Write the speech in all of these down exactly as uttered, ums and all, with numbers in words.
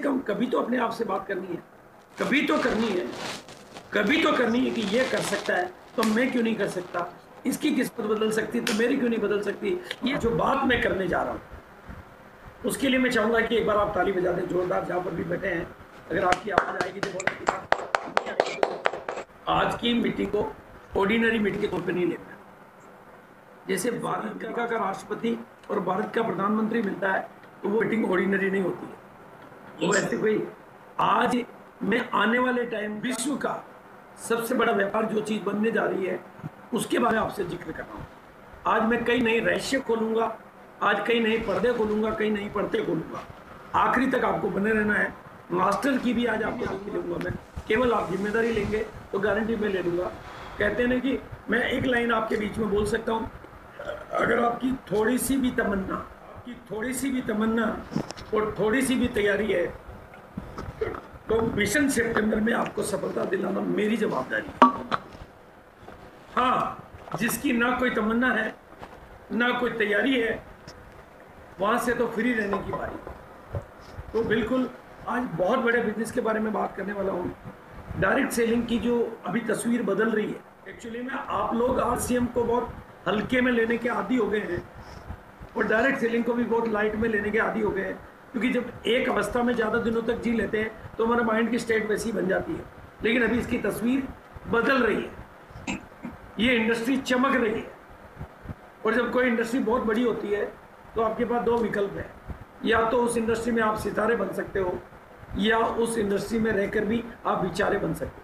कम कभी तो अपने आप से बात करनी है, कभी तो करनी है, कभी तो करनी है कि ये कर सकता है तो मैं क्यों नहीं कर सकता, इसकी किस्मत बदल सकती तो मेरी क्यों नहीं बदल सकती। ये जो बात मैं करने जा रहा हूँ उसके लिए मैं चाहूंगा कि एक बार आप ताली बजा दें जोरदार, जहाँ पर भी बैठे हैं। अगर आपकी आवाज़ आएगी तो बहुत अच्छी बात। आज की मीटिंग को ऑर्डिनरी मीटिंग के तौर पर नहीं लेना। जैसे भारत का का राष्ट्रपति और भारत का प्रधानमंत्री मिलता है तो वो मीटिंग ऑर्डिनरी नहीं होती है। वो ऐसे कोई आज मैं आने वाले टाइम विश्व का सबसे बड़ा व्यापार जो चीज़ बनने जा रही है उसके बारे में आपसे जिक्र कर रहा हूँ। आज मैं कई नए रहस्य खोलूंगा, आज कई नए पर्दे खोलूंगा, कई नई पर्दे खोलूंगा। आखिरी तक आपको बने रहना है। मास्टर की भी आज आपको नहीं लूंगा मैं, केवल आप जिम्मेदारी लेंगे तो गारंटी में ले लूंगा। कहते हैं ना कि मैं एक लाइन आपके बीच में बोल सकता हूँ, अगर आपकी थोड़ी सी भी तमन्ना आपकी थोड़ी सी भी तमन्ना और थोड़ी सी भी तैयारी है तो मिशन सितंबर में आपको सफलता दिलाना मेरी जवाबदारी है। हाँ, जिसकी ना कोई तमन्ना है ना कोई तैयारी है वहां से तो फ्री रहने की बारी। तो बिल्कुल आज बहुत बड़े बिजनेस के बारे में बात करने वाला हूँ। डायरेक्ट सेलिंग की जो अभी तस्वीर बदल रही है, एक्चुअली में आप लोग आरसीएम को बहुत हल्के में लेने के आदी हो गए हैं और डायरेक्ट सेलिंग को भी बहुत लाइट में लेने के आदी हो गए हैं, क्योंकि जब एक अवस्था में ज़्यादा दिनों तक जी लेते हैं तो हमारे माइंड की स्टेट वैसी बन जाती है। लेकिन अभी इसकी तस्वीर बदल रही है, ये इंडस्ट्री चमक रही है। और जब कोई इंडस्ट्री बहुत बड़ी होती है तो आपके पास दो विकल्प है, या तो उस इंडस्ट्री में आप सितारे बन सकते हो या उस इंडस्ट्री में रहकर भी आप बेचारे बन सकते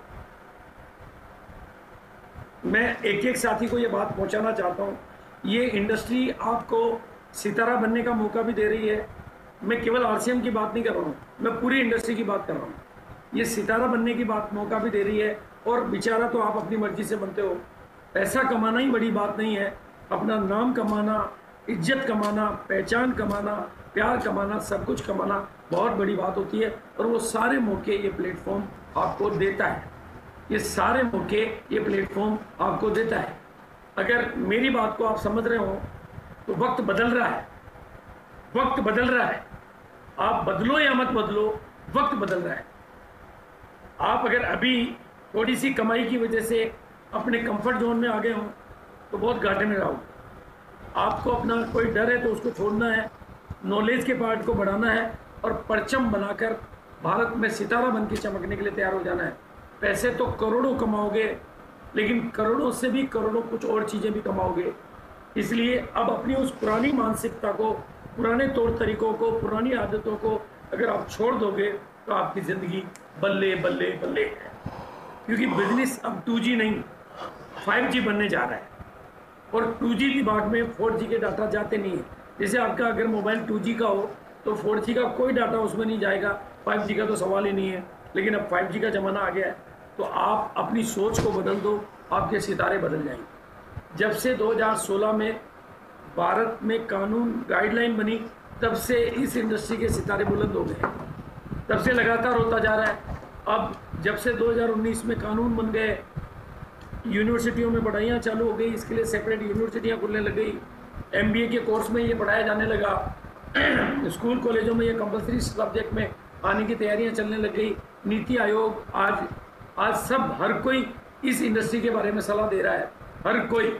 हो। मैं एक एक साथी को ये बात पहुंचाना चाहता हूँ, ये इंडस्ट्री आपको सितारा बनने का मौका भी दे रही है। मैं केवल आरसीएम की बात नहीं कर रहा हूँ, मैं पूरी इंडस्ट्री की बात कर रहा हूँ। ये सितारा बनने की बात मौका भी दे रही है और बेचारा तो आप अपनी मर्जी से बनते हो। पैसा कमाना ही बड़ी बात नहीं है, अपना नाम कमाना, इज्जत कमाना, पहचान कमाना, प्यार कमाना, सब कुछ कमाना बहुत बड़ी बात होती है। और वो सारे मौके ये प्लेटफॉर्म आपको देता है, ये सारे मौके ये प्लेटफॉर्म आपको देता है। अगर मेरी बात को आप समझ रहे हो तो वक्त बदल रहा है, वक्त बदल रहा है। आप बदलो या मत बदलो, वक्त बदल रहा है। आप अगर अभी थोड़ी सी कमाई की वजह से अपने कंफर्ट जोन में आ गए हो तो बहुत घाटे में रहोगे। आपको अपना कोई डर है तो उसको छोड़ना है, नॉलेज के पार्ट को बढ़ाना है और परचम बनाकर भारत में सितारा बन के चमकने के लिए तैयार हो जाना है। पैसे तो करोड़ों कमाओगे, लेकिन करोड़ों से भी करोड़ों कुछ और चीज़ें भी कमाओगे। इसलिए अब अपनी उस पुरानी मानसिकता को, पुराने तौर तरीकों को, पुरानी आदतों को अगर आप छोड़ दोगे तो आपकी ज़िंदगी बल्ले बल्ले बल्ले है। क्योंकि बिजनेस अब टू जी नहीं फाइव जी बनने जा रहा है और टू जी दिमाग में फोर जी के डाटा जाते नहीं है। जैसे आपका अगर मोबाइल टू जी का हो तो फोर जी का कोई डाटा उसमें नहीं जाएगा, फाइव जी का तो सवाल ही नहीं है। लेकिन अब फाइव जी का ज़माना आ गया है तो आप अपनी सोच को बदल दो, आपके सितारे बदल जाएंगे। जब से दो हज़ार सोलह में भारत में कानून गाइडलाइन बनी तब से इस इंडस्ट्री के सितारे बुलंद हो गए, तब से लगातार होता जा रहा है। अब जब से दो हज़ार उन्नीस में कानून बन गए, यूनिवर्सिटियों में पढ़ाइयाँ चालू हो गई, इसके लिए सेपरेट यूनिवर्सिटियाँ खुलने लग गई, एमबीए के कोर्स में ये पढ़ाया जाने लगा, स्कूल कॉलेजों में ये कंपलसरी सब्जेक्ट में आने की तैयारियां चलने लग गई। नीति आयोग आज आज सब हर कोई इस इंडस्ट्री के बारे में सलाह दे रहा है। हर कोई,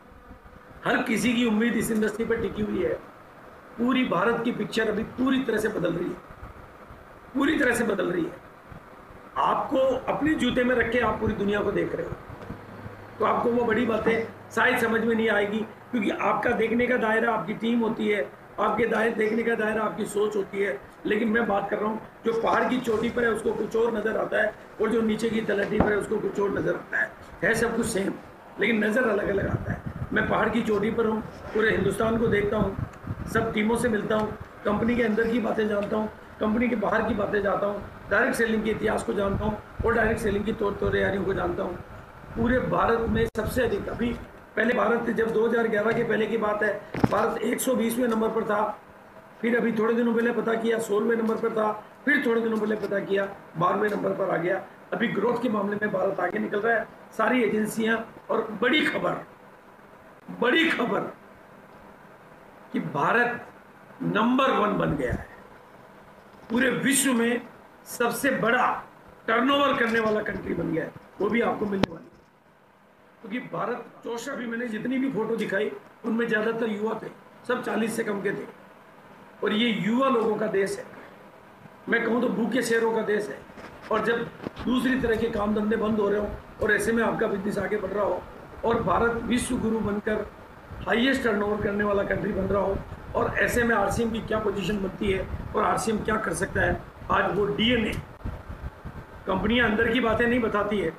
हर किसी की उम्मीद इस इंडस्ट्री पर टिकी हुई है। पूरी भारत की पिक्चर अभी पूरी तरह से बदल रही है, पूरी तरह से बदल रही है। आपको अपने जूते में रख के आप पूरी दुनिया को देख रहे हो तो आपको वो बड़ी बातें शायद समझ में नहीं आएगी, क्योंकि आपका देखने का दायरा आपकी टीम होती है, आपके दायरे देखने का दायरा आपकी सोच होती है। लेकिन मैं बात कर रहा हूँ जो पहाड़ की चोटी पर है उसको कुछ और नज़र आता है और जो नीचे की तलहटी पर है उसको कुछ और नज़र आता है। है सब कुछ सेम लेकिन नज़र अलग अलग आता है। मैं पहाड़ की चोटी पर हूँ, पूरे हिंदुस्तान को देखता हूँ, सब टीमों से मिलता हूँ, कंपनी के अंदर की बातें जानता हूँ, कंपनी के बाहर की बातें जानता हूँ, डायरेक्ट सेलिंग के इतिहास को जानता हूँ और डायरेक्ट सेलिंग की तौर तैयारियों को जानता हूँ। पूरे भारत में सबसे अधिक, अभी पहले भारत जब दो हज़ार ग्यारह के पहले की बात है, भारत एक सौ बीसवें नंबर पर था, फिर अभी थोड़े दिनों पहले पता किया सोलहवें नंबर पर था, फिर थोड़े दिनों पहले पता किया बारहवें नंबर पर आ गया। अभी ग्रोथ के मामले में भारत आगे निकल रहा है, सारी एजेंसियां। और बड़ी खबर, बड़ी खबर कि भारत नंबर वन बन गया है। पूरे विश्व में सबसे बड़ा टर्नओवर करने वाला कंट्री बन गया है, वो भी आपको मिलने वाली है। क्योंकि तो भारत चौसा भी मैंने जितनी भी फोटो दिखाई उनमें ज़्यादातर युवा थे, सब चालीस से कम के थे, और ये युवा लोगों का देश है। मैं कहूँ तो भूखे शेरों का देश है। और जब दूसरी तरह के काम धंधे बंद हो रहे हो और ऐसे में आपका बिजनेस आगे बढ़ रहा हो और भारत विश्व गुरु बनकर हाईएस्ट टर्नओवर करने वाला कंट्री बन रहा हो, और ऐसे में आरसीएम की क्या पोजीशन बनती है और आरसीएम क्या कर सकता है, आज वो डीएनए, कंपनियां अंदर की बातें नहीं बताती है,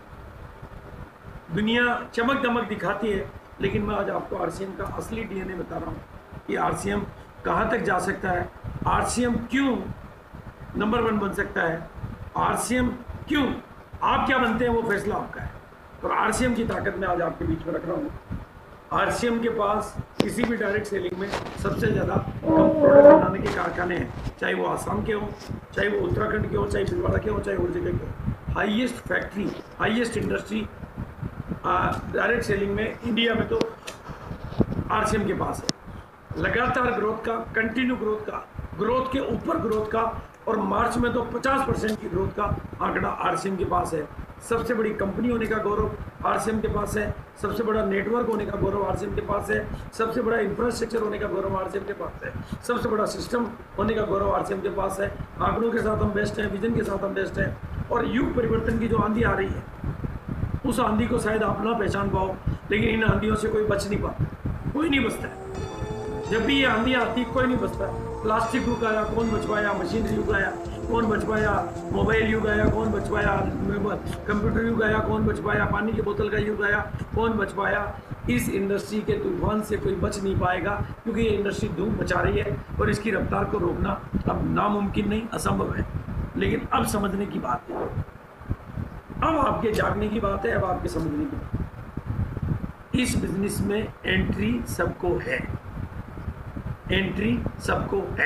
दुनिया चमक दमक दिखाती है, लेकिन मैं आज आपको आरसीएम का असली डीएनए बता रहा हूँ कि आरसीएम कहाँ तक जा सकता है, आरसीएम क्यों नंबर वन बन सकता है, आरसीएम क्यों, आप क्या बनते हैं वो फैसला आपका है। और आरसीएम की ताकत मैं आज आपके बीच में रख रहा हूँ। आरसीएम के पास किसी भी डायरेक्ट सेलिंग में सबसे ज़्यादा प्रोडक्ट बनाने के कारखाने हैं, चाहे वो आसाम के हो, चाहे वो उत्तराखंड के हो, चाहे भिलवाड़ा के हो, चाहे और जगह के हो। Highest factory, highest industry direct selling में इंडिया में तो आरसीएम के पास है। लगातार ग्रोथ का, कंटिन्यू ग्रोथ का, ग्रोथ के ऊपर ग्रोथ का, और मार्च में तो पचास परसेंट की ग्रोथ का आंकड़ा आरसीएम के पास है। सबसे बड़ी कंपनी होने का गौरव आरसीएम के पास है, सबसे बड़ा नेटवर्क होने का गौरव आरसीएम के पास है, सबसे बड़ा इंफ्रास्ट्रक्चर होने का गौरव आरसीएम के पास है, सबसे बड़ा सिस्टम होने का गौरव आरसीएम के पास है। आंकड़ों के साथ हम बेस्ट हैं, विजन के साथ हम बेस्ट हैं, और युग परिवर्तन की जो आंधी आ रही है उस आंधी को शायद आप ना पहचान पाओ, लेकिन इन आंधियों से कोई बच नहीं पाता, कोई नहीं बचता है। जब भी ये आंधी आती कोई नहीं बचता। प्लास्टिक युग आया, कौन बच पाया, मशीनरी युग आया, कौन बच पाया, मोबाइल युग आया, कौन बच पाया, कंप्यूटर युग आया, कौन बच पाया, पानी की बोतल का युग आया, कौन बच पाया। इस इंडस्ट्री के तूफान से कोई बच नहीं पाएगा, क्योंकि ये इंडस्ट्री धूम मचा रही है और इसकी रफ्तार को रोकना अब नामुमकिन नहीं, असंभव है। लेकिन अब समझने की बात है, अब आपके जागने की बात है, अब आपके समझने की बात है। इस बिजनेस में एंट्री सबको है, एंट्री सबको है।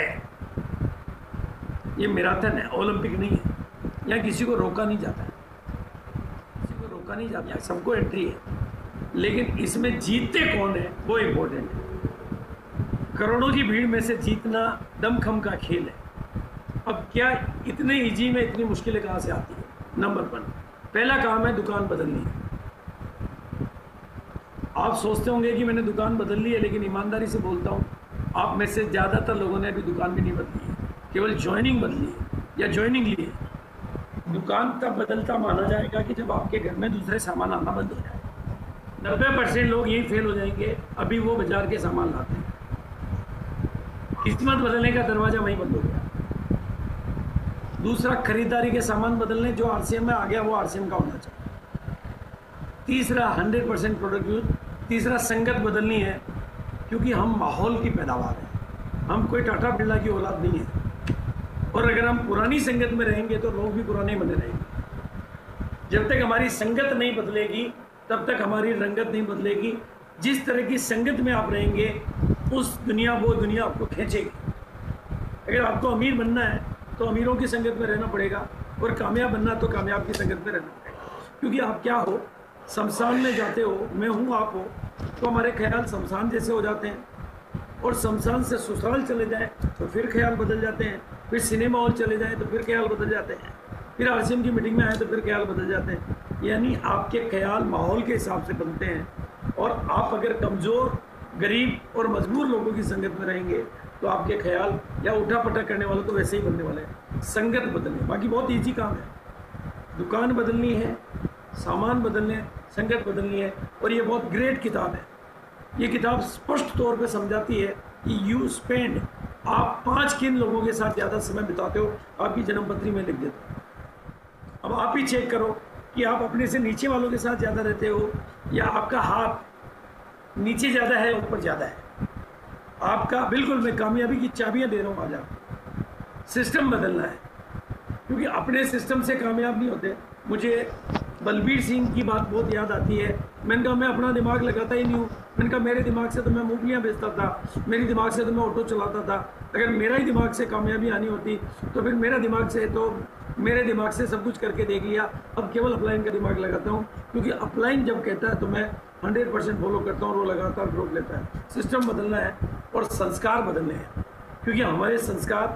ये मैराथन है, ओलंपिक नहीं है। यहाँ किसी को रोका नहीं जाता है, किसी को रोका नहीं जाता है, सबको एंट्री है। लेकिन इसमें जीतते कौन है वो इम्पोर्टेंट है। करोड़ों की भीड़ में से जीतना दमखम का खेल है। अब क्या इतने इजी में इतनी मुश्किलें कहाँ से आती है? नंबर वन, पहला काम है दुकान बदलनी है। आप सोचते होंगे कि मैंने दुकान बदल ली है, लेकिन ईमानदारी से बोलता हूँ आप में से ज़्यादातर लोगों ने अभी दुकान भी नहीं बदली है, केवल ज्वाइनिंग बदली है या ज्वाइनिंग ली है। दुकान तब बदलता माना जाएगा कि जब आपके घर में दूसरे सामान आना बंद हो जाए। नब्बे परसेंट लोग यही फेल हो जाएंगे, अभी वो बाजार के सामान लाते हैं। किस्मत बदलने का दरवाजा वहीं बंद हो गया। दूसरा, खरीदारी के सामान बदलने, जो आरसीएम में आ गया वो आरसीएम का होना चाहिए। तीसरा, हंड्रेड परसेंट प्रोडक्ट यूज। तीसरा, संगत बदलनी है, क्योंकि हम माहौल की पैदावार हैं, हम कोई टाटा बिरला की औलाद नहीं है। और अगर हम पुरानी संगत में रहेंगे तो लोग भी पुराने बने रहेंगे। जब तक हमारी संगत नहीं बदलेगी तब तक हमारी रंगत नहीं बदलेगी। जिस तरह की संगत में आप रहेंगे उस दुनिया वो दुनिया आपको खींचेगी। अगर आपको अमीर बनना है तो अमीरों की संगत में रहना पड़ेगा, और कामयाब बनना तो कामयाब की संगत में रहना पड़ेगा। क्योंकि आप क्या हो, शमशान में जाते हो, मैं हूँ आप हो, तो हमारे ख्याल शमशान जैसे हो जाते हैं, और शमशान से ससुराल चले जाए तो फिर ख्याल बदल जाते हैं, फिर सिनेमा हॉल चले जाए तो फिर ख्याल बदल जाते हैं, फिर आरसीएम की मीटिंग में आए तो फिर ख्याल बदल जाते हैं। यानी आपके ख्याल माहौल के हिसाब से बनते हैं, और आप अगर कमज़ोर, गरीब और मजबूर लोगों की संगत में रहेंगे तो आपके ख्याल या उठा पटा करने वाले तो वैसे ही बनने वाले हैं। संगत बदलनी, बाकी बहुत ईजी काम है। दुकान बदलनी है, सामान बदलने, संगत बदलनी है। और ये बहुत ग्रेट किताब है। ये किताब स्पष्ट तौर पे समझाती है कि यू स्पेंड, आप पांच किन लोगों के साथ ज़्यादा समय बिताते हो, आपकी जन्मपत्री में लिख देते हो। अब आप ही चेक करो कि आप अपने से नीचे वालों के साथ ज़्यादा रहते हो, या आपका हाथ नीचे ज़्यादा है ऊपर ज़्यादा है। आपका बिल्कुल, मैं कामयाबी की चाबियाँ दे रहा हूँ आज आपको। सिस्टम बदलना है, क्योंकि अपने सिस्टम से कामयाब नहीं होते। मुझे बलबीर सिंह की बात बहुत याद आती है। मैंने कहा मैं अपना दिमाग लगाता ही नहीं हूँ। मैंने कहा मेरे दिमाग से तो मैं मूंगफलियाँ बेचता था, मेरे दिमाग से तो मैं ऑटो चलाता था। अगर मेरा ही दिमाग से कामयाबी आनी होती तो फिर मेरा दिमाग से तो मेरे दिमाग से सब कुछ करके देख लिया। अब केवल अपलाइन का दिमाग लगाता हूँ, क्योंकि अपलाइन जब कहता है तो मैं हंड्रेड परसेंट फॉलो करता हूँ और वो लगातार ग्रोथ लेता है। सिस्टम बदलना है और संस्कार बदलने हैं, क्योंकि हमारे संस्कार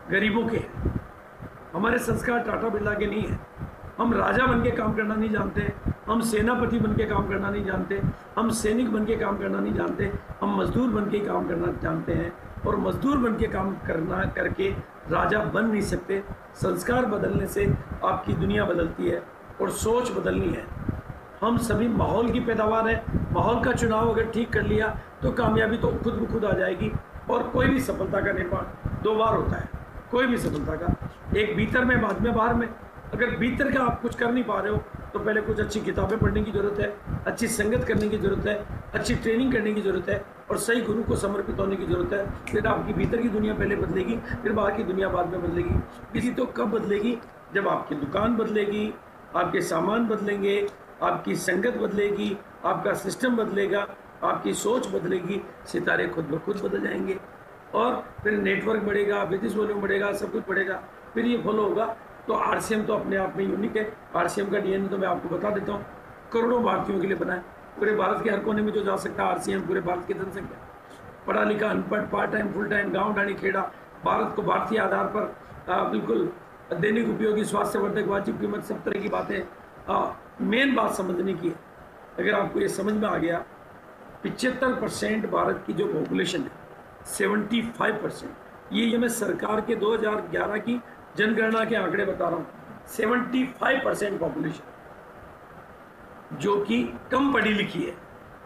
गरीबों के हैं। हमारे संस्कार टाटा बिरला के नहीं है। हम राजा बन के काम करना नहीं जानते, हम सेनापति बन के काम करना नहीं जानते, हम सैनिक बन के काम करना नहीं जानते, हम मजदूर बन के काम करना जानते हैं। और मजदूर बन के काम करना करके राजा बन नहीं सकते। संस्कार बदलने से आपकी दुनिया बदलती है और सोच बदलनी है। हम सभी माहौल की पैदावार है। माहौल का चुनाव अगर ठीक कर लिया तो कामयाबी तो खुद ब खुद आ जाएगी। और कोई भी सफलता का निर्माण दो बार होता है, कोई भी सफलता का, एक भीतर में, बाद में बाहर में। अगर भीतर का आप कुछ कर नहीं पा रहे हो तो पहले कुछ अच्छी किताबें पढ़ने की ज़रूरत है, अच्छी संगत करने की ज़रूरत है, अच्छी ट्रेनिंग करने की ज़रूरत है और सही गुरु को समर्पित होने की ज़रूरत है। फिर आपकी भीतर की दुनिया पहले बदलेगी, फिर बाहर की दुनिया बाद में बदलेगी। किसी तो कब बदलेगी? जब आपकी दुकान बदलेगी, आपके सामान बदलेंगे, आपकी संगत बदलेगी, आपका सिस्टम बदलेगा, आपकी सोच बदलेगी, सितारे खुद ब खुद बदल जाएंगे और फिर नेटवर्क बढ़ेगा, बिजनेस वॉल्यूम बढ़ेगा, सब कुछ बढ़ेगा, फिर ये फॉलो होगा। तो आरसीएम तो अपने आप में यूनिक है। आरसीएम का डीएनए तो मैं आपको बता देता हूँ, करोड़ों भारतीयों के लिए बना है। पूरे भारत के हर कोने में जो जा सकता है आरसीएम, पूरे भारत की जनसंख्या, पढ़ा लिखा, अनपढ़, पार्ट टाइम, फुल टाइम, गाँव ढाणी खेड़ा, भारत को भारतीय आधार पर आ, बिल्कुल दैनिक उपयोगी, स्वास्थ्यवर्धक, वाजिब कीमत, सब तरह की बातें। मेन बात समझने की है, अगर आपको ये समझ में आ गया, पिचहत्तर परसेंट भारत की जो पॉपुलेशन है, पचहत्तर परसेंट, ये ये मैं सरकार के दो हज़ार ग्यारह की जनगणना के आंकड़े बता रहा हूँ। पचहत्तर परसेंट पॉपुलेशन जो कि कम पढ़ी लिखी है।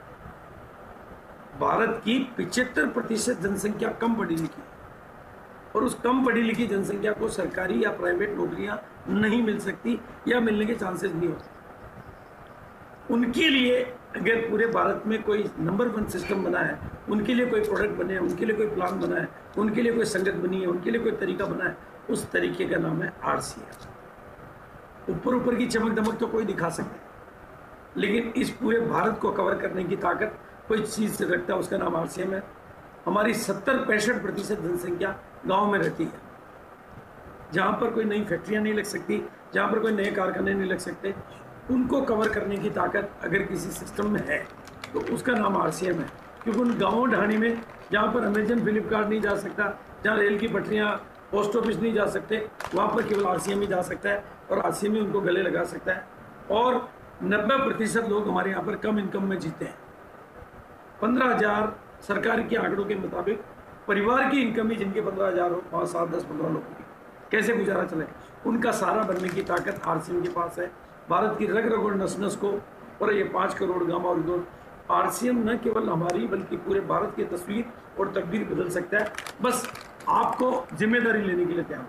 भारत की पचहत्तर प्रतिशत जनसंख्या कम पढ़ी लिखी है और उस कम पढ़ी लिखी जनसंख्या को सरकारी या प्राइवेट नौकरियां नहीं मिल सकती या मिलने के चांसेस नहीं होते। उनके लिए अगर पूरे भारत में कोई नंबर वन सिस्टम बना है, उनके लिए कोई प्रोडक्ट बने हैं, उनके लिए कोई प्लान बना है, उनके लिए कोई संगत बनी है, उनके लिए कोई तरीका बना है, उस तरीके का नाम है आरसीएम। ऊपर ऊपर की चमक दमक तो कोई दिखा सकता है, लेकिन इस पूरे भारत को कवर करने की ताकत कोई चीज़ से रखता है, उसका नाम आरसीएम है। हमारी सत्तर पैंसठ प्रतिशत जनसंख्या गाँव में रहती है, जहाँ पर कोई नई फैक्ट्रियाँ नहीं लग सकती, जहाँ पर कोई नए कारखाने नहीं लग सकते, उनको कवर करने की ताकत अगर किसी सिस्टम में है तो उसका नाम आरसीएम है। क्योंकि उन गाँव ढाणी में जहाँ पर अमेजन, फ्लिपकार्ट नहीं जा सकता, जहाँ रेल की पटरियाँ, पोस्ट ऑफिस नहीं जा सकते, वहाँ पर केवल आरसीएम ही जा सकता है और आरसीएम ही उनको गले लगा सकता है। और नब्बे प्रतिशत लोग हमारे यहाँ पर कम इनकम में जीते हैं। पंद्रह हज़ार सरकार के आंकड़ों के मुताबिक परिवार की इनकम ही जिनके पंद्रह हज़ार हो, पाँच सात दस पंद्रह लोगों की कैसे गुजारा चले, उनका सारा बनने की ताकत आरसीएम के पास है। भारत की रग रग और नस नस को और ये पाँच करोड़ गामा और दो आरसीएम न केवल हमारी बल्कि पूरे भारत की तस्वीर और तकदीर बदल सकता है। बस आपको जिम्मेदारी लेने के लिए तैयार,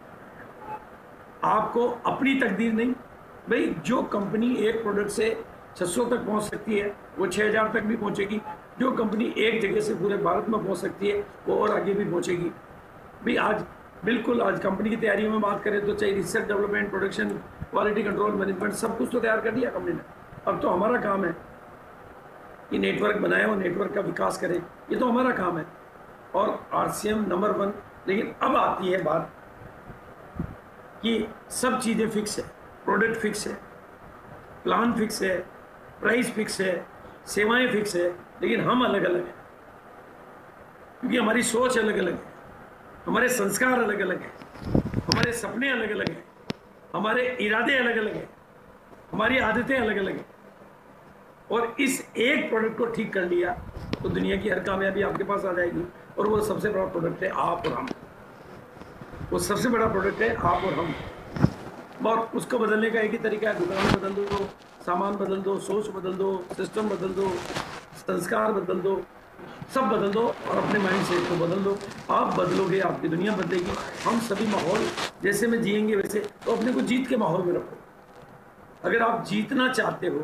आपको अपनी तकदीर नहीं। भाई जो कंपनी एक प्रोडक्ट से छह सौ तक पहुंच सकती है वो छह हज़ार तक भी पहुंचेगी। जो कंपनी एक जगह से पूरे भारत में पहुंच सकती है वो और आगे भी पहुंचेगी। भाई आज बिल्कुल आज कंपनी की तैयारियों में बात करें तो चाहे research, development, production, quality control, management, सब कुछ तो तैयार कर दिया कंपनी ने। अब तो हमारा काम है कि नेटवर्क बनाए और नेटवर्क का विकास करें, ये तो हमारा काम है। और आरसीएम नंबर वन। लेकिन अब आती है बात कि सब चीज़ें फिक्स है, प्रोडक्ट फिक्स है, प्लान फिक्स है, प्राइस फिक्स है, सेवाएं फिक्स है, लेकिन हम अलग अलग हैं क्योंकि हमारी सोच अलग अलग है, हमारे संस्कार अलग अलग हैं, हमारे सपने अलग अलग हैं, हमारे इरादे अलग अलग हैं, हमारी आदतें अलग अलग हैं। और इस एक प्रोडक्ट को ठीक कर लिया तो दुनिया की हर कामयाबी आपके पास आ जाएगी। और वो सबसे बड़ा प्रोडक्ट है आप और हम, वो सबसे बड़ा प्रोडक्ट है आप और हम। और उसको बदलने का एक ही तरीका है, दुकान बदल दो, सामान बदल दो, सोच बदल दो, सिस्टम बदल दो, संस्कार बदल दो, सब बदल दो और अपने माइंड सेट को बदल दो। आप बदलोगे, आपकी दुनिया बदलेगी। हम सभी माहौल जैसे में जिएंगे वैसे, तो अपने को जीत के माहौल में रखो। अगर आप जीतना चाहते हो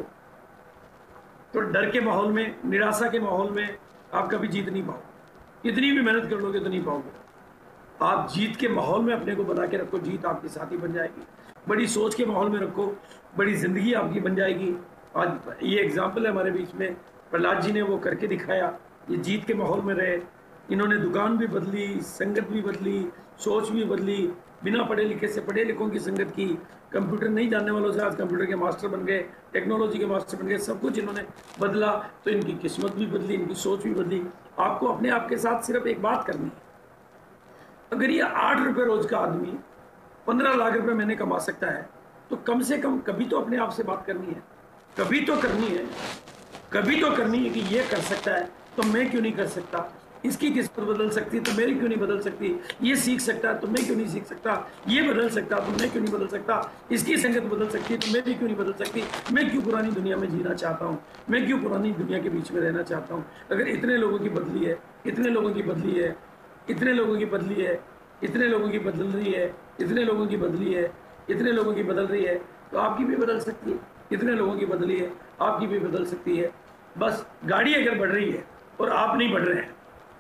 तो डर के माहौल में, निराशा के माहौल में आप कभी जीत नहीं पाओगे। कितनी भी मेहनत कर लोगे तो नहीं पाओगे। आप जीत के माहौल में अपने को बना के रखो, जीत आपकी साथी बन जाएगी। बड़ी सोच के माहौल में रखो, बड़ी ज़िंदगी आपकी बन जाएगी। आज ये एग्जाम्पल है हमारे बीच में, प्रहलाद जी ने वो करके दिखाया। ये जीत के माहौल में रहे, इन्होंने दुकान भी बदली, संगत भी बदली, सोच भी बदली, बिना पढ़े लिखे से पढ़े लिखों की संगत की, कंप्यूटर नहीं जानने वालों से आज कंप्यूटर के मास्टर बन गए, टेक्नोलॉजी के मास्टर बन गए, सब कुछ इन्होंने बदला। तो इनकी किस्मत भी बदली, इनकी सोच भी बदली। आपको अपने आप के साथ सिर्फ एक बात करनी है, अगर ये आठ रुपए रोज का आदमी पंद्रह लाख रुपए महीने कमा सकता है, तो कम से कम कभी तो अपने आप से बात करनी है, कभी तो करनी है, कभी तो करनी है कि ये कर सकता है तो मैं क्यों नहीं कर सकता, इसकी किस्मत बदल सकती है तो मेरी क्यों नहीं बदल सकती, ये सीख सकता है तो मैं क्यों नहीं सीख सकता, ये बदल सकता तो मैं क्यों नहीं बदल सकता, इसकी संगत बदल सकती है तो मैं भी क्यों नहीं बदल सकती, मैं क्यों पुरानी दुनिया में जीना चाहता हूँ, मैं क्यों पुरानी दुनिया के बीच में रहना चाहता हूँ। अगर इतने लोगों की बदली है, इतने लोगों की बदली है, इतने लोगों की बदली है, इतने लोगों की बदल रही है, इतने लोगों की बदली है, इतने लोगों की बदल रही है, तो आपकी भी बदल सकती है। इतने लोगों की बदली है, आपकी भी बदल सकती है। बस गाड़ी अगर बढ़ रही है और आप नहीं बढ़ रहे हैं,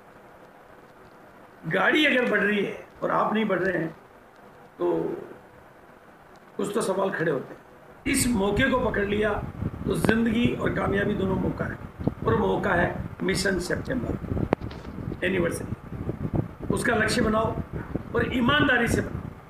गाड़ी अगर बढ़ रही है और आप नहीं बढ़ रहे हैं, तो कुछ तो सवाल खड़े होते हैं। इस मौके को पकड़ लिया तो जिंदगी और कामयाबी दोनों मौका है, और मौका है मिशन सितंबर एनिवर्सरी। उसका लक्ष्य बनाओ और ईमानदारी से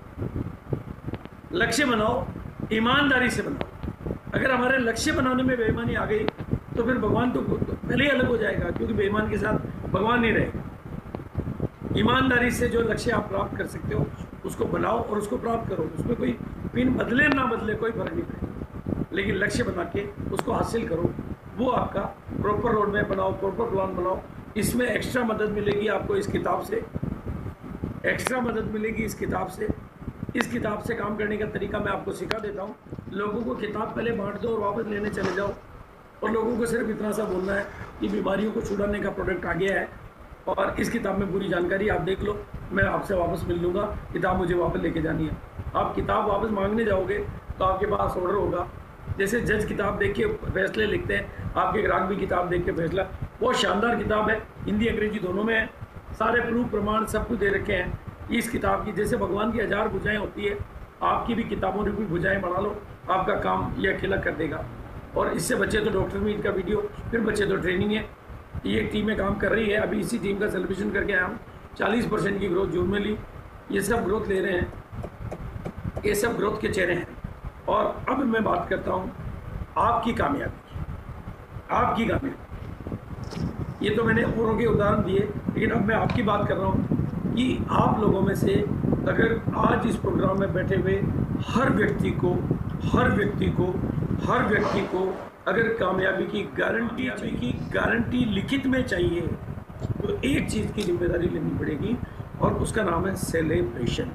बनाओ। लक्ष्य बनाओ, ईमानदारी से बनाओ। अगर हमारे लक्ष्य बनाने में बेईमानी आ गई तो फिर भगवान तो पहले ही अलग हो जाएगा, क्योंकि बेईमान के साथ भगवान नहीं रहेगा। ईमानदारी से जो लक्ष्य आप प्राप्त कर सकते हो उसको बनाओ और उसको प्राप्त करो। उसमें कोई पिन बदले ना बदले कोई फर्क नहीं पड़ेगा, लेकिन लक्ष्य बना के उसको हासिल करो। वो आपका प्रॉपर रोड मैप बनाओ, प्रॉपर प्लान बनाओ। इसमें एक्स्ट्रा मदद मिलेगी आपको इस किताब से, एक्स्ट्रा मदद मिलेगी इस किताब से। इस किताब से काम करने का तरीका मैं आपको सिखा देता हूँ। लोगों को किताब पहले बांट दो और वापस लेने चले जाओ, और लोगों को सिर्फ इतना सा बोलना है कि बीमारियों को छुड़ाने का प्रोडक्ट आ गया है, और इस किताब में पूरी जानकारी आप देख लो, मैं आपसे वापस मिल लूँगा। किताब मुझे वापस लेके जानी है। आप किताब वापस मांगने जाओगे तो आपके पास ऑर्डर होगा। जैसे जज किताब देख के फैसले लिखते हैं, आपके ग्राहक भी किताब देख के फैसला। बहुत शानदार किताब है, हिंदी अंग्रेजी दोनों में है, सारे प्रूफ प्रमाण सब कुछ दे रखे हैं इस किताब की। जैसे भगवान की हजार भुजाएं होती है, आपकी भी किताबों में भी भुजाएं बढ़ा लो, आपका काम ये अकेला कर देगा। और इससे बच्चे तो डॉक्टर में इनका वीडियो, फिर बच्चे तो ट्रेनिंग है। ये टीमें काम कर रही है। अभी इसी टीम का सेलिब्रेशन करके आया हूँ। चालीस परसेंट की ग्रोथ जून में ली। ये सब ग्रोथ ले रहे हैं, ये सब ग्रोथ के चेहरे हैं। और अब मैं बात करता हूँ आपकी कामयाबी, आपकी कामयाबी। ये तो मैंने औरों के उदाहरण दिए, लेकिन अब मैं आपकी बात कर रहा हूँ कि आप लोगों में से अगर आज इस प्रोग्राम में बैठे हुए हर व्यक्ति को हर व्यक्ति को हर व्यक्ति को अगर कामयाबी की गारंटी की गारंटी लिखित में चाहिए, तो एक चीज़ की जिम्मेदारी लेनी पड़ेगी, और उसका नाम है सेलिब्रेशन।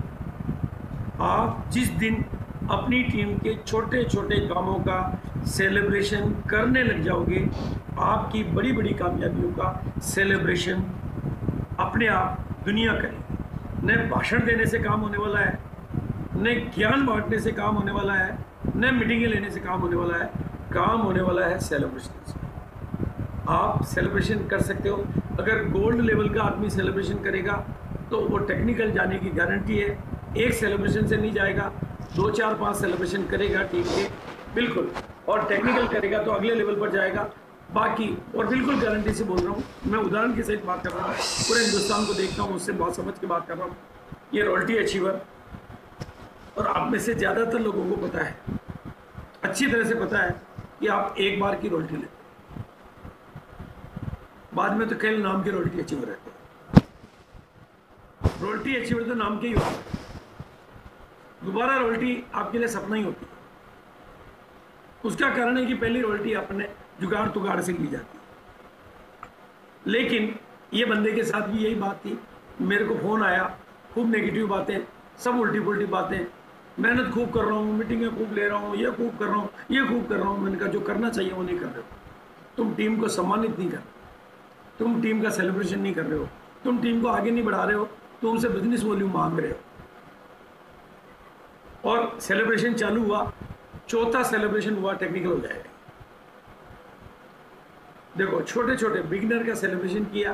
आप जिस दिन अपनी टीम के छोटे छोटे कामों का सेलिब्रेशन करने लग जाओगे, आपकी बड़ी बड़ी कामयाबियों का सेलिब्रेशन अपने आप दुनिया करेगी। न भाषण देने से काम होने वाला है, न ज्ञान बांटने से काम होने वाला है, न मीटिंगें लेने से काम होने वाला है। काम होने वाला है सेलिब्रेशन से। आप सेलिब्रेशन कर सकते हो। अगर गोल्ड लेवल का आदमी सेलिब्रेशन करेगा तो वो टेक्निकल जाने की गारंटी है। एक सेलिब्रेशन से नहीं जाएगा, दो चार पांच सेलिब्रेशन करेगा टीम के, बिल्कुल, और टेक्निकल करेगा तो अगले लेवल पर जाएगा। बाकी और बिल्कुल गारंटी से बोल रहा हूँ, मैं उदाहरण के सहित बात कर रहा हूँ, पूरे हिंदुस्तान को देखता हूँ, उससे बहुत समझ के बात कर रहा हूँ। ये रॉयल्टी अचीवर, और आप में से ज़्यादातर लोगों को पता है, अच्छी तरह से पता है कि आप एक बार की रॉयल्टी लेते, बाद में तो कई नाम के रॉयल्टी अचीवर रहते हैं। रॉयल्टी अचीवर तो नाम के ही होता है, दोबारा रॉयल्टी आपके लिए सपना ही होती है। उसका कारण है कि पहली रॉयल्टी अपने जुगाड़ तुगाड़ से ली जाती है। लेकिन ये बंदे के साथ भी यही बात थी। मेरे को फोन आया, खूब नेगेटिव बातें, सब उल्टी पुल्टी बातें, मेहनत खूब कर रहा हूँ, मीटिंगें खूब ले रहा हूँ, ये खूब कर रहा हूँ, ये खूब कर रहा हूँ। मैंने कहा जो करना चाहिए वो नहीं कर रहे हो। तुम टीम को सम्मानित नहीं कर रहे, तुम टीम का सेलिब्रेशन नहीं कर रहे हो, तुम टीम को आगे नहीं बढ़ा रहे हो, तुम उनसे बिजनेस वॉल्यूम मांग रहे हो। और सेलिब्रेशन चालू हुआ, चौथा सेलिब्रेशन हुआ, टेक्निकल हो जाएगा। देखो, छोटे छोटे बिगिनर का सेलिब्रेशन किया,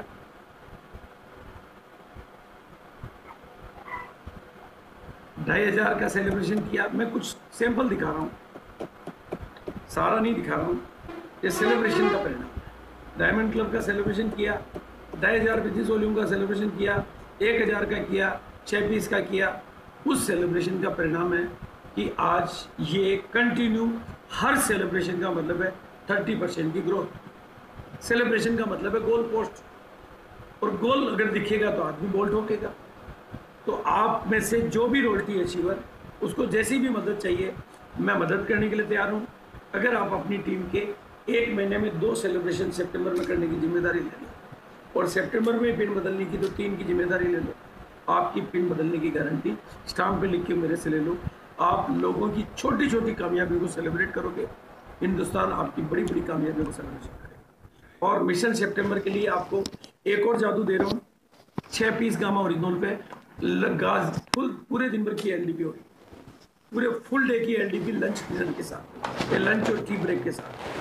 ढाई हजार का सेलिब्रेशन किया। मैं कुछ सैंपल दिखा रहा हूँ, सारा नहीं दिखा रहा हूँ। ये सेलिब्रेशन का परिणाम। डायमंड क्लब का सेलिब्रेशन किया, ढाई हजार बिजनेस वॉल्यूम का सेलिब्रेशन किया, एक हजार का किया, छः पीस का किया। उस सेलिब्रेशन का परिणाम है कि आज ये कंटिन्यू, हर सेलिब्रेशन का मतलब है थर्टी परसेंट की ग्रोथ। सेलिब्रेशन का मतलब है गोल पोस्ट, और गोल अगर दिखेगा तो आदमी बॉल ठोकेगा। तो आप में से जो भी रोयल्टी अचीवर, उसको जैसी भी मदद चाहिए मैं मदद करने के लिए तैयार हूँ। अगर आप अपनी टीम के एक महीने में दो सेलिब्रेशन सितंबर में करने की जिम्मेदारी ले लो और सितंबर में पिन बदलने की तो तीन की जिम्मेदारी ले लो, आपकी पिन बदलने की गारंटी स्टाम्प पे लिख के मेरे से ले लो। आप लोगों की छोटी छोटी कामयाबियों को सेलिब्रेट करोगे, हिंदुस्तान आपकी बड़ी बड़ी कामयाबियों को सेलिब्रेशन करेगा। और मिशन सितंबर के लिए आपको एक और जादू दे रहा हूँ, छः पीस गामा ओरिजिनल पे गाज फुल पूरे दिन भर की एलडीपी हो रही है, पूरे फुल डे की एलडीपी लंच डिनर के साथ, लंच और टी ब्रेक के साथ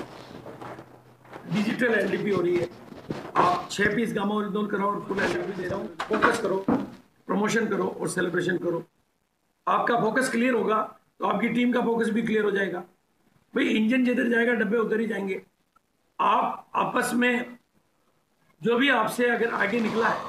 डिजिटल एलडीपी हो रही है। आप छः पीस गामा ओरिजिनल कराओ और फुल एलडीपी दे रहा हूँ। फोकस करो, प्रमोशन करो और सेलिब्रेशन करो। आपका फोकस क्लियर होगा तो आपकी टीम का फोकस भी क्लियर हो जाएगा। भाई इंजन जिधर जाएगा डब्बे उधर ही जाएंगे। आप आपस में जो भी आपसे अगर आगे निकला है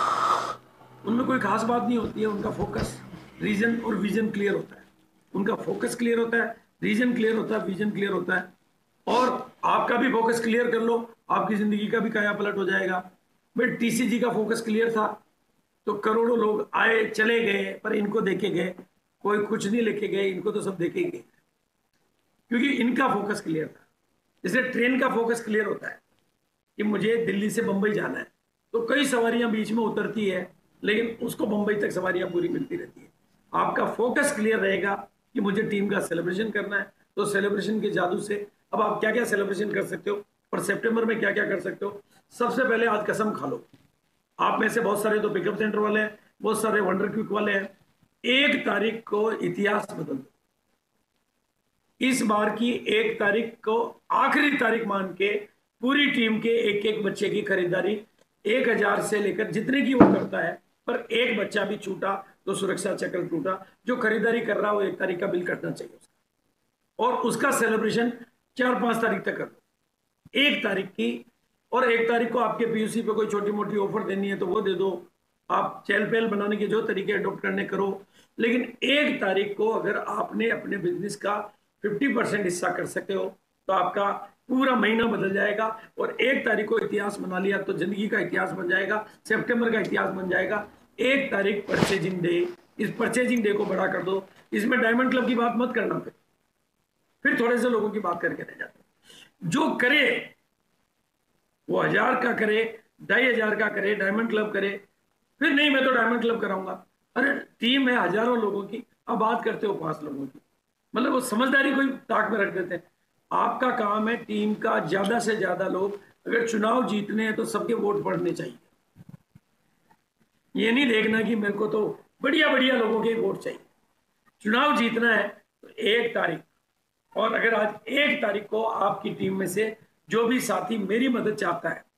उनमें कोई खास बात नहीं होती है, उनका फोकस रीजन और विजन क्लियर होता है, उनका फोकस क्लियर होता है, रीजन क्लियर होता है, विजन क्लियर होता है। और आपका भी फोकस क्लियर कर लो, आपकी जिंदगी का भी काया पलट हो जाएगा। भाई टीसीजी का फोकस क्लियर था तो करोड़ों लोग आए चले गए, पर इनको देखे गए, कोई कुछ नहीं लेके गए, इनको तो सब देखे गए क्योंकि इनका फोकस क्लियर था। जैसे ट्रेन का फोकस क्लियर होता है कि मुझे दिल्ली से बंबई जाना है, तो कई सवारियां बीच में उतरती है लेकिन उसको बंबई तक सवारियां पूरी मिलती रहती है। आपका फोकस क्लियर रहेगा कि मुझे टीम का सेलिब्रेशन करना है, तो सेलिब्रेशन के जादू से अब आप क्या क्या सेलिब्रेशन कर सकते हो और सितंबर में क्या क्या कर सकते हो। सबसे पहले आज कसम खा लो, आप में से बहुत सारे तो पिकअप सेंटर वाले हैं, बहुत सारे वंडर क्विक वाले हैं, एक तारीख को इतिहास बदल दो। इस बार की एक तारीख को आखिरी तारीख मान के पूरी टीम के एक एक बच्चे की खरीदारी एक हजार से लेकर जितने की वो करता है, पर एक बच्चा भी छूटा तो सुरक्षा चक्र टूटा। जो खरीदारी कर रहा है वो एक तारीख का बिल कटना चाहिए उसका, और उसका सेलिब्रेशन चार पांच तारीख तक कर दो। एक तारीख की और एक तारीख को आपके पीयूसी पे कोई छोटी मोटी ऑफर देनी है तो वो दे दो। आप चहल पहल बनाने के जो तरीके अडॉप्ट करने करो, लेकिन एक तारीख को अगर आपने अपने बिजनेस का पचास परसेंट हिस्सा कर सकते हो तो आपका पूरा महीना बदल जाएगा। और एक तारीख को इतिहास बना लिया तो जिंदगी का इतिहास बन जाएगा, सितंबर का इतिहास बन जाएगा। एक तारीख परचेजिंग डे, इस परचेजिंग डे को बड़ा कर दो। इसमें डायमंड क्लब की बात मत करना, फिर फिर थोड़े से लोगों की बात करके रह जाते। जो करे वो हजार का करे, ढाई हजार का करे, डायमंड क्लब करे, फिर नहीं मैं तो डायमंड क्लब कराऊंगा। अरे टीम है हजारों लोगों की, अब बात करते हो पांच लोगों की, मतलब वो समझदारी कोई ताक में रख देते हैं। आपका काम है टीम का ज्यादा से ज्यादा लोग, अगर चुनाव जीतने हैं तो सबके वोट पड़ने चाहिए। ये नहीं देखना कि मेरे को तो बढ़िया बढ़िया लोगों के वोट चाहिए। चुनाव जीतना है तो एक तारीख, और अगर आज एक तारीख को आपकी टीम में से जो भी साथी मेरी मदद चाहता है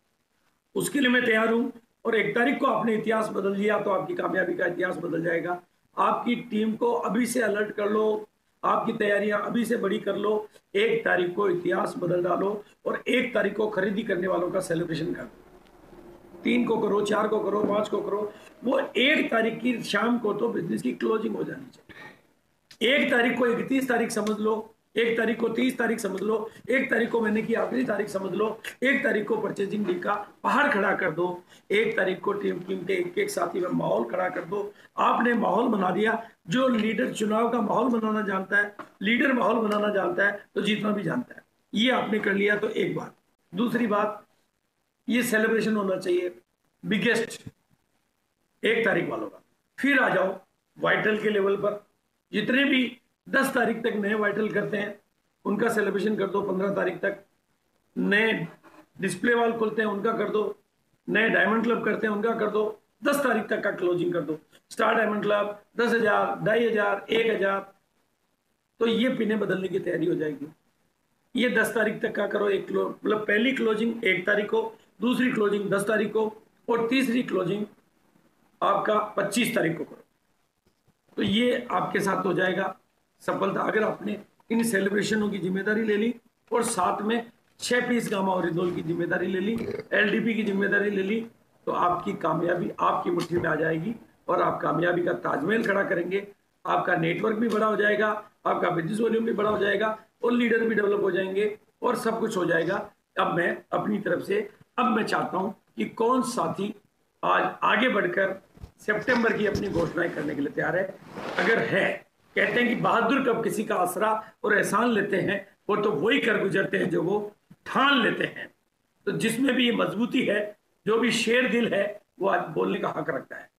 उसके लिए मैं तैयार हूं, और एक तारीख को आपने इतिहास बदल दिया तो आपकी कामयाबी का इतिहास बदल जाएगा। आपकी टीम को अभी से अलर्ट कर लो, आपकी तैयारियां अभी से बड़ी कर लो। एक तारीख को इतिहास बदल डालो और एक तारीख को खरीदी करने वालों का सेलिब्रेशन कर दो। तीन को करो, चार को करो, पांच को करो, वो एक तारीख की शाम को तो बिजनेस की क्लोजिंग हो जानी चाहिए। एक तारीख को इकतीस तारीख समझ लो, एक तारीख को तीस तारीख समझ लो, एक तारीख को महीने की आखिरी तारीख समझ लो, एक तारीख को परचेजिंग डे का पहाड़ खड़ा कर दो, एक तारीख को टीम टीम के एक एक साथी में माहौल खड़ा कर दो। आपने माहौल बना दिया। जो लीडर चुनाव का माहौल बनाना जानता है, लीडर माहौल बनाना जानता है तो जीतना भी जानता है। ये आपने कर लिया तो एक बात। दूसरी बात, ये सेलिब्रेशन होना चाहिए बिगेस्ट एक तारीख वालों का। फिर आ जाओ वाइटल के लेवल पर, जितने भी दस तारीख तक नए वाइटल करते हैं उनका सेलिब्रेशन कर दो। पंद्रह तारीख तक नए डिस्प्ले वाल खोलते हैं उनका कर दो, नए डायमंड क्लब करते हैं उनका कर दो। दस तारीख तक का क्लोजिंग कर दो। स्टार डायमंड क्लब दस हजार, ढाई हजार, एक हजार, तो ये पिने बदलने की तैयारी हो जाएगी। ये दस तारीख तक का करो। एक मतलब पहली क्लोजिंग एक तारीख को, दूसरी क्लोजिंग दस तारीख को, और तीसरी क्लोजिंग आपका पच्चीस तारीख को करो। तो ये आपके साथ हो जाएगा सफलता। अगर आपने इन सेलिब्रेशनों की जिम्मेदारी ले ली और साथ में छह पीस गामा ओरिजिनल की जिम्मेदारी ले ली, एलडीपी की जिम्मेदारी ले ली, तो आपकी कामयाबी आपकी मुट्ठी में आ जाएगी और आप कामयाबी का ताजमहल खड़ा करेंगे। आपका नेटवर्क भी बड़ा हो जाएगा, आपका बिजनेस वॉल्यूम भी बड़ा हो जाएगा, और लीडर भी डेवलप हो जाएंगे, और सब कुछ हो जाएगा। अब मैं अपनी तरफ से अब मैं चाहता हूं कि कौन साथी आज आगे बढ़कर सितंबर की अपनी घोषणाएं करने के लिए तैयार है। अगर है, कहते हैं कि बहादुर कब किसी का आसरा और एहसान लेते हैं, वो तो वही कर गुजरते हैं जो वो ठान लेते हैं। तो जिसमें भी ये मजबूती है, जो भी शेर दिल है, वो आज बोलने का हक रखता है।